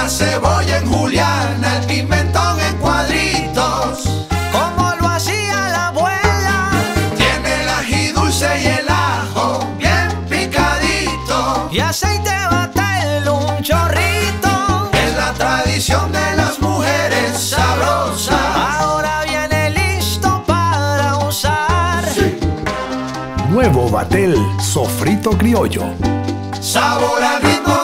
la cebolla en juliana, el pimentón en cuadritos, como lo hacía la abuela. tiene el ají dulce y el ajo bien picadito, Y aceite batel, un chorrito. es la tradición de las mujeres sabrosas. Ahora viene listo para usar. Sí. Nuevo Batel Sofrito Criollo. Sabor al ritmo